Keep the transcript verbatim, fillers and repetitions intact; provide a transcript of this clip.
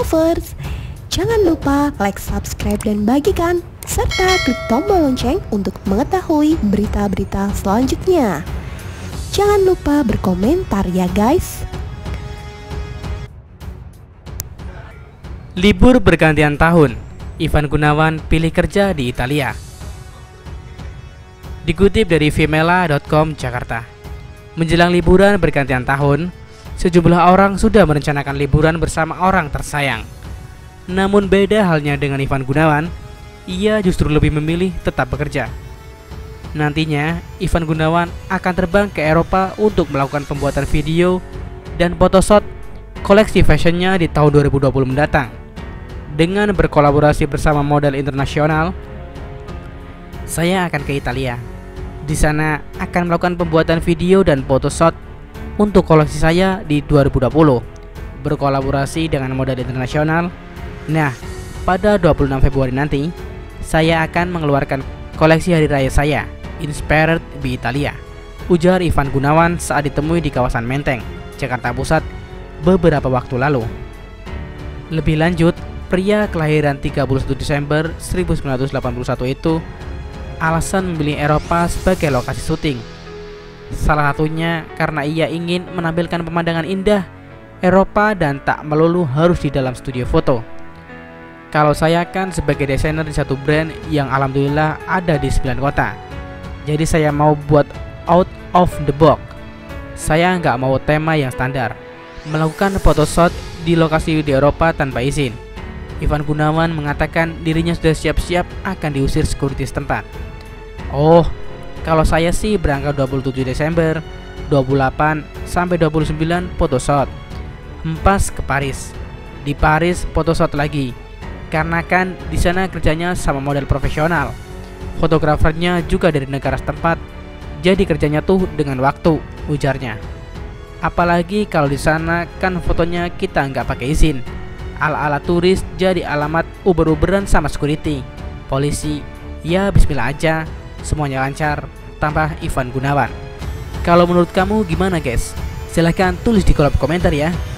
lovers. Jangan lupa like, subscribe, dan bagikan, serta klik tombol lonceng untuk mengetahui berita-berita selanjutnya. Jangan lupa berkomentar ya guys. Libur bergantian tahun, Ivan Gunawan pilih kerja di Italia. Dikutip dari vimela dot com Jakarta. Menjelang liburan bergantian tahun, sejumlah orang sudah merencanakan liburan bersama orang tersayang. Namun beda halnya dengan Ivan Gunawan, ia justru lebih memilih tetap bekerja. Nantinya, Ivan Gunawan akan terbang ke Eropa untuk melakukan pembuatan video dan photoshoot koleksi fashionnya di tahun dua ribu dua puluh mendatang. Dengan berkolaborasi bersama model internasional, saya akan ke Italia. Di sana akan melakukan pembuatan video dan photoshoot untuk koleksi saya di dua ribu dua puluh, berkolaborasi dengan model internasional. Nah, pada dua puluh enam Februari nanti, saya akan mengeluarkan koleksi hari raya saya, Inspired by Italia, ujar Ivan Gunawan saat ditemui di kawasan Menteng, Jakarta Pusat beberapa waktu lalu. Lebih lanjut, pria kelahiran tiga puluh satu Desember seribu sembilan ratus delapan puluh satu itu alasan memilih Eropa sebagai lokasi syuting. Salah satunya karena ia ingin menampilkan pemandangan indah Eropa dan tak melulu harus di dalam studio foto. Kalau saya kan sebagai desainer di satu brand yang alhamdulillah ada di sembilan kota, jadi saya mau buat out of the box. Saya nggak mau tema yang standar, melakukan photoshoot di lokasi di Eropa tanpa izin. Ivan Gunawan mengatakan dirinya sudah siap-siap akan diusir security setempat. Oh, kalau saya sih berangkat dua puluh tujuh Desember, dua puluh delapan sampai dua puluh sembilan photoshoot. Hempas ke Paris. Di Paris photoshoot lagi. Karena kan di sana kerjanya sama model profesional. Fotografernya juga dari negara setempat. Jadi kerjanya tuh dengan waktu, ujarnya. Apalagi kalau di sana kan fotonya kita nggak pakai izin. Ala-ala turis, jadi alamat uber-uberan sama security, polisi. Ya bismillah aja, semuanya lancar, tambah Ivan Gunawan. Kalau menurut kamu gimana guys? Silahkan tulis di kolom komentar ya.